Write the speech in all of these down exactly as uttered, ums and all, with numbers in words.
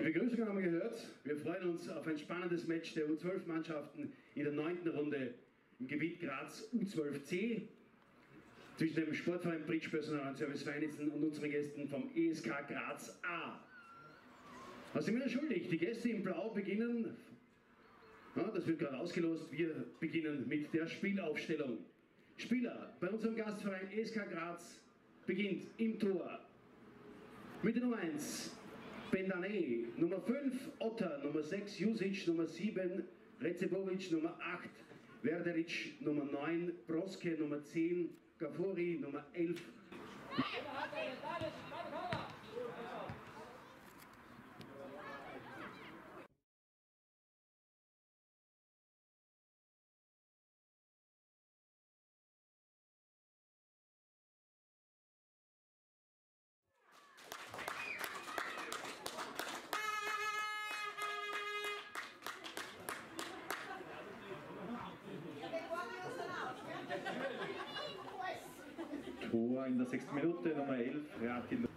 Begrüßung haben wir gehört. Wir freuen uns auf ein spannendes Match der U zwölf Mannschaften in der neunten Runde im Gebiet Graz U zwölf C zwischen dem Sportverein Bridge Personal und Service Vereinigen und unseren Gästen vom E S K Graz A. Was sind wir schuldig? Die Gäste in Blau beginnen, ja, das wird gerade ausgelost, wir beginnen mit der Spielaufstellung. Spieler bei unserem Gastverein E S K Graz beginnt im Tor mit der Nummer eins Bendane, Nummer fünf Otter, Nummer sechs Jusic, Nummer sieben Recebovic, Nummer acht Verderic, Nummer neun Broske, Nummer zehn Gafori, Nummer elf Tor in der sechsten Minute, Nummer elf, Ratil.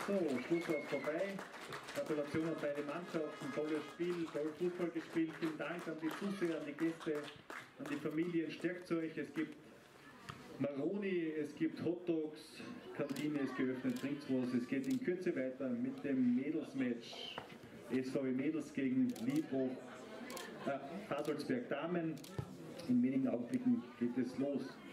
So, Schluss war es vorbei. Gratulation an beide Mannschaften, tolles Spiel, toll Fußball gespielt. Vielen Dank an die Zuseher, an die Gäste, an die Familien. Stärkt euch. Es gibt Maroni, es gibt Hotdogs, Kantine ist geöffnet, trinkt was. Es geht in Kürze weiter mit dem Mädelsmatch. S V W Mädels gegen Liebhof, äh, Adolsberg Damen. In wenigen Augenblicken geht es los.